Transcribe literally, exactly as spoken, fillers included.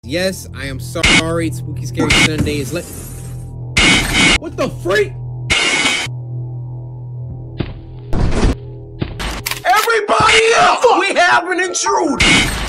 Yes, I am sorry. Spooky Scary Sunday is lit. What the freak? Everybody up! We have an intruder!